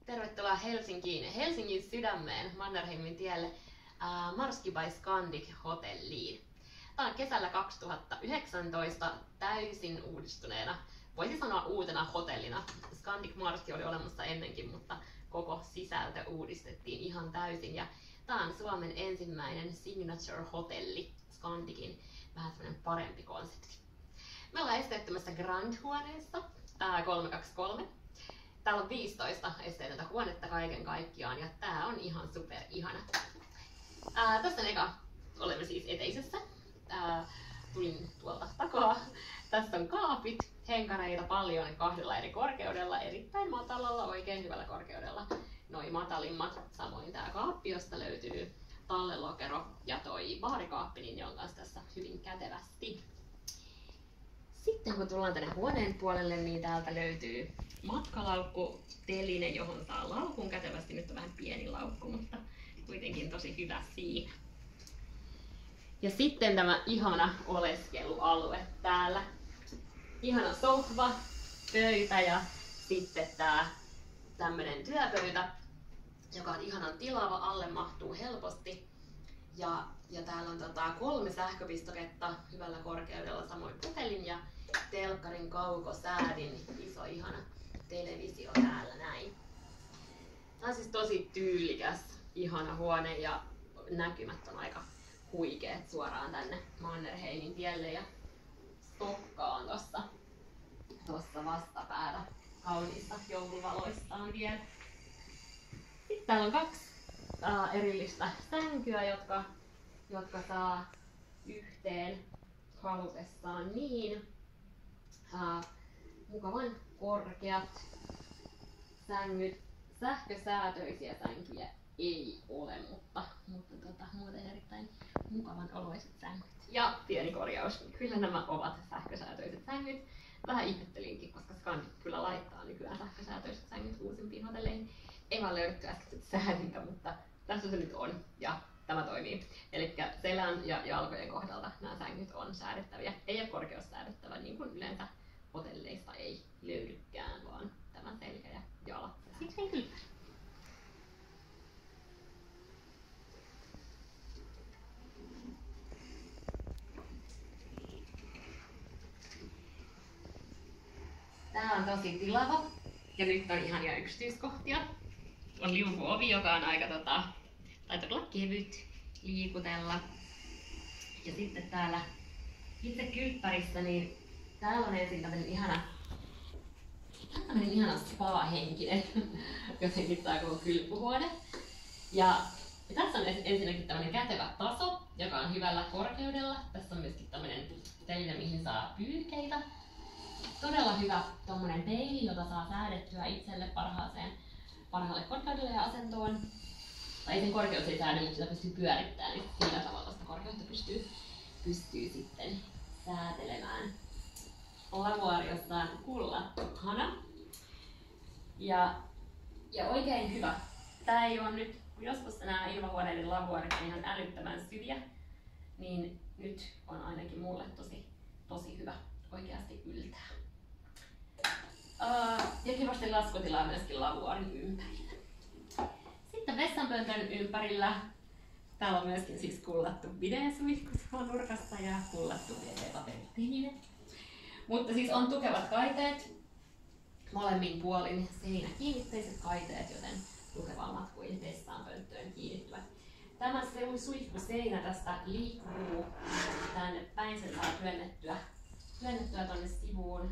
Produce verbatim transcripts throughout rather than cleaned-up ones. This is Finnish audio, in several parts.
Tervetuloa Helsinkiin, Helsingin sydämeen, Mannerheimin tielle, äh, Marski by Scandic hotelliin. Tämä on kesällä kaksituhattayhdeksäntoista täysin uudistuneena, voisi sanoa uutena hotellina. Scandic Marski oli olemassa ennenkin, mutta koko sisältö uudistettiin ihan täysin. Ja tämä on Suomen ensimmäinen signature-hotelli, Scandicin vähän semmoinen parempi konsepti. Me ollaan esteettömässä Grand-huoneessa, äh, kolme kaksi kolme. Täällä on viisitoista esteetöntä huonetta kaiken kaikkiaan ja tää on ihan super ihana. Ää, tässä on eka, olemme siis eteisessä. Ää, tulin tuolta takaa. Tässä on kaapit, henkareita paljon kahdella eri korkeudella, erittäin matalalla, oikein hyvällä korkeudella. Noin matalimmat, samoin tää kaappi, josta löytyy tallelokero ja toi baarikaappi, niin ne on kanssa tässä hyvin kätevästi. Sitten kun tullaan tänne huoneen puolelle, niin täältä löytyy matkalaukku, teline, johon saa laukun kätevästi. Nyt on vähän pieni laukku, mutta kuitenkin tosi hyvä siinä. Ja sitten tämä ihana oleskelualue täällä. Ihana sohva, pöytä ja sitten tää tämmönen työpöytä, joka on ihanan tilava, alle mahtuu helposti. Ja, ja täällä on tota kolme sähköpistoketta hyvällä korkeudella, samoin puhelin ja telkkarin kaukosäädin, iso ihana televisio täällä näin. Tää on siis tosi tyylikäs, ihana huone ja näkymät on aika huikeet suoraan tänne Mannerheimin tielle ja Stokka on tossa, tossa vastapäällä kauniista jouluvaloistaan vielä. Sitten täällä on kaksi äh, erillistä sänkyä, jotka, jotka saa yhteen halutessaan niin. Uh, mukavan korkeat sängyt, sähkösäätöisiä sänkyjä ei ole, mutta, mutta tota, muuten erittäin mukavan oloiset sängyt. Ja pieni korjaus, kyllä nämä ovat sähkösäätöiset sängyt. Vähän ihmettelinkin, koska Scandic kyllä laittaa nykyään sähkösäätöiset sängyt uusimpiin hotelleihin. Ei vaan löydetty äsken säädintä, mutta tässä se nyt on ja tämä toimii. Eli selän ja jalkojen kohdalta nämä sängyt on säädettäviä. Ei ole korkeussäädettävä niin kuin yleensä hotelleista ei löydykään, vaan tämä selkä ja jalat. Sitten kyllä. Tää on tosi tilava ja nyt on ihania yksityiskohtia. On liukuovi, joka on aika tota, tai todella kevyt liikutella. Ja sitten täällä itse kylppärissä, niin täällä on ensin tämmönen ihana, tämmönen ihana spa-henkinen, jotenkin tää koko kylpyhuone. Ja, ja tässä on ensinnäkin tämmönen kätevä taso, joka on hyvällä korkeudella. Tässä on myöskin tämmönen teline, mihin saa pyyhkeitä. Todella hyvä tommonen peili, jota saa säädettyä itselle parhaaseen, parhaalle korkeudelle ja asentoon. Tai sen korkeus ei säädy, mutta sitä pystyy pyörittämään, niin sillä tavalla sitä korkeutta pystyy, pystyy sitten säätelemään. Lavuaari, jossa on kullahana. Ja, ja oikein hyvä. Tää ei ole nyt, kun joskus nämä ilmahuoneiden lavuaarit on ihan älyttömän syviä, niin nyt on ainakin mulle tosi, tosi hyvä. Oikeasti yltää. Uh, ja kivasti laskutilaa myöskin lavuaarin ympärillä. Sitten vessanpöntön ympärillä täällä on myöskin siis kullattu bidesuihku nurkassa ja kullattu W C-paperiteinine. Mutta siis on tukevat kaiteet, molemmin puolin seinäkiinnitteiset kaiteet, joten tukevammat kuin vessanpönttöön kiinnittyvät. Tämä suihkuseinä tästä liikkuu tänne päin, sen saa työnnettyä, työnnettyä tonne sivuun.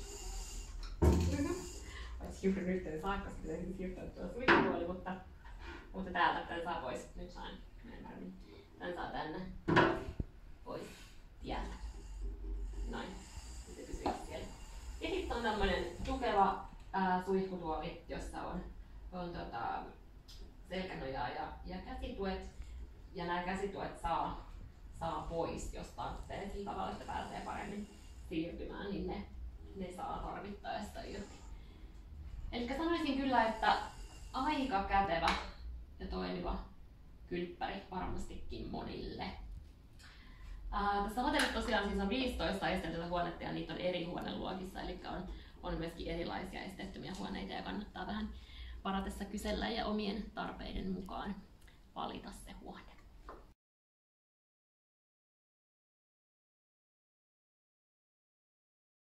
Olisi juuri nyt saakka, koska pitäisi siirtyä tuolla suihkupuoli, mutta, mutta täältä tämän saa pois. Nyt sain näin. Tän saa tänne pois tieltä. Noin. Se pysyy siellä. Ja sitten on tämmönen tukeva ää, suihkutuoli, jossa on, on tota, selkänojaa ja, ja käsituet. Ja nämä käsituet saa, saa pois, jos tarvitsee sillä tavalla, että pääsee paremmin siirtymään, niin ne, ne saa tarvittaessa irti. Eli sanoisin kyllä, että aika kätevä ja toimiva kylppäri varmastikin monille. Ää, tässä hotellissa tosiaan siis on viisitoista esteetöntä huonetta ja niitä on eri huoneluokissa, eli on, on myöskin erilaisia esteettömiä huoneita ja kannattaa vähän varatessa kysellä ja omien tarpeiden mukaan valita se huone.